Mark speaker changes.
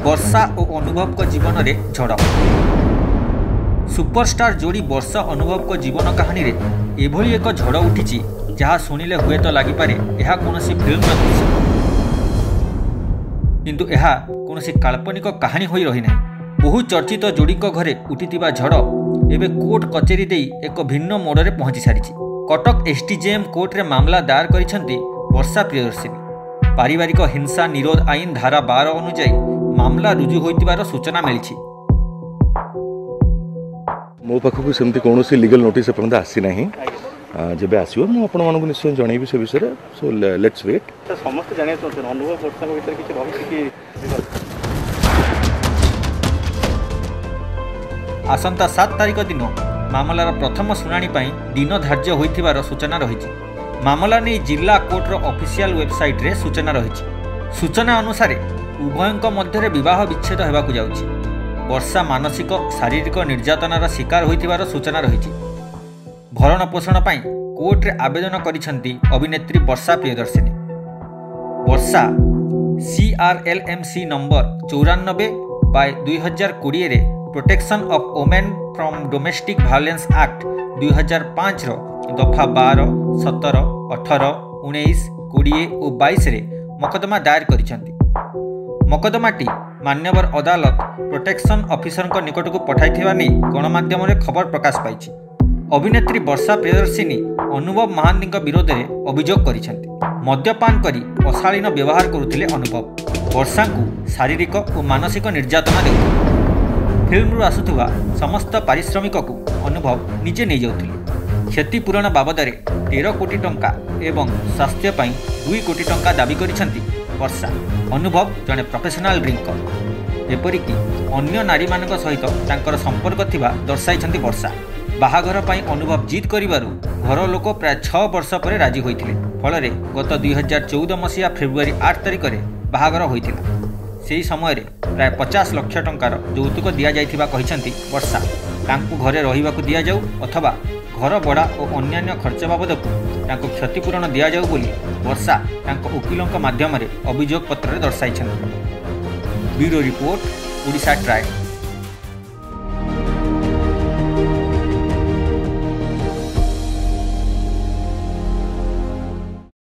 Speaker 1: वर्षा और अनुभव को जीवन में झड़। सुपरस्टार जोड़ी वर्षा अनुभव को जीवन कहानी रे एभली एक झड़ उठी जहाँ शुणिले हुए तो लगिपारे यह कौन फिल्म दृश्य, किंतु यह कौन काल्पनिक कहानी हो रही नहीं। बहु चर्चित जोड़ी घरे उठिथिबा झड़ एवं कोर्ट कचेरी दे एक भिन्न मोड़ में पहुंची सारी। कटक एसडीजेएम कोर्ट रे मामला दायर करिसेंती वर्षा प्रियदर्शिनी। पारिवारिक हिंसा निरोध आईन धारा 12 अनुଯାयी मामला रुजु होइतिबार सूचना मिली।
Speaker 2: मो पाखक सेमती कौन लीगल नोटिस एपर्यंत आसी ना, जब आसो मुझे निश्चय जनइबी से विषय। So let's wait.
Speaker 3: समस्त जानिया चाहते अनुभव वर्षा भीतर किसी रही
Speaker 1: आसंता 7 तारिख दिन मामलार प्रथम शुणाणी दिन धार्य होइथिबार सूचना रही। मामला नहीं जिला कोर्टर ऑफिशियल वेबसाइट रे सूचना रही। सूचना अनुसार उभयों मध्य विवाह विच्छेद होगाकू जाउछि। वर्षा मानसिक शारीरिक निर्यातनार शिकार होइथिबार सूचना रही। भरण पोषण पर कोर्ट रे आवेदन करिसेंती अभिनेत्री वर्षा प्रियदर्शिनी। वर्षा CRLMC नंबर 94/2020 रे protection of women from domestic violence act 2005 रो दफा 12, 17, 18, 19, 20 और 22 रे मकदमा दायर करिसेंती। मकदमाटी मान्यवर अदालत प्रोटेक्शन ऑफिसर निकट को पठाइथिबा नै गणमाध्यम रे खबर प्रकाश पाइछि। अभिनेत्री वर्षा प्रियदर्शिनी अनुभव महांती विरोध में अभियोग करिसेंती। मद्यपान करी अशालीन व्यवहार करुथिले अनुभव वर्षा को शारीरिक और मानसिक निर्यातना देउथिले। फिल्म आसुवा समस्त पारिश्रमिक को अनुभव निजे नहीं जाउथिले। क्षतिपूरण बाबद 13 कोटी टंका एवं स्वास्थ्य 2 कोटी टंका दाबी करिसेंती वर्षा। अनुभव जड़े प्रोफेशनल ड्रिंकर, एपरिक अन्य नारी मान सहित तांकर संपर्क थिबा दर्शाई वर्षा। बाहाघर पर अनुभव जिद करिबारु घर लोक प्राय 6 वर्ष पर राजी होइथिले। फल गत 2014 मसीहा फेब्रुआरी 8 तारिख में बाहाघर होइथिला। से समय प्राय 50 लाख टंकार यौतुक दि जाइथिबा कहिसेंती वर्षा। तांकु घरे रहिबाकु दिया जाऊ अथवा घर भड़ा और अन्यान्य खर्च बाबद को क्षतिपूरण दि जाऊ बोली वर्षा वकिलों माध्यम अभियोग पत्र दर्शाई। Bureau report, Odisha tribe.